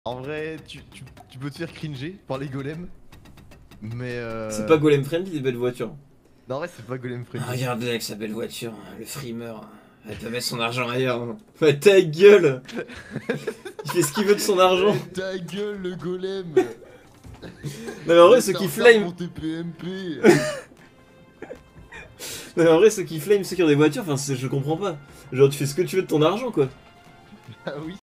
En vrai, tu peux te faire cringer par les golems, mais C'est pas golem friendly, des belles voitures. non, en vrai, c'est pas golem Ah, friendly. regarde-le avec sa belle voiture, le frimeur. Elle peut mettre son argent ailleurs. Ouais, ta gueule. Il fait ce qu'il veut de son argent. Eh, ta gueule, le golem. Non mais en vrai, Mais ceux qui t'as flame. pour tes PMP. Non mais en vrai, ceux qui flame, ceux qui ont des voitures, enfin, je comprends pas. Genre, tu fais ce que tu veux de ton argent, quoi. Ah oui.